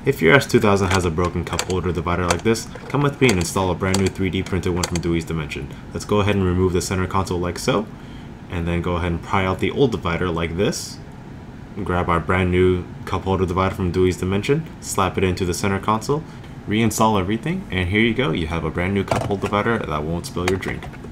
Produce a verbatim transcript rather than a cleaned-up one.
If your S two thousand has a broken cup holder divider like this, come with me and install a brand new three D printed one from Dewey's Dimension. Let's go ahead and remove the center console like so, and then go ahead and pry out the old divider like this. Grab our brand new cup holder divider from Dewey's Dimension, slap it into the center console, reinstall everything, and here you go, you have a brand new cup holder divider that won't spill your drink.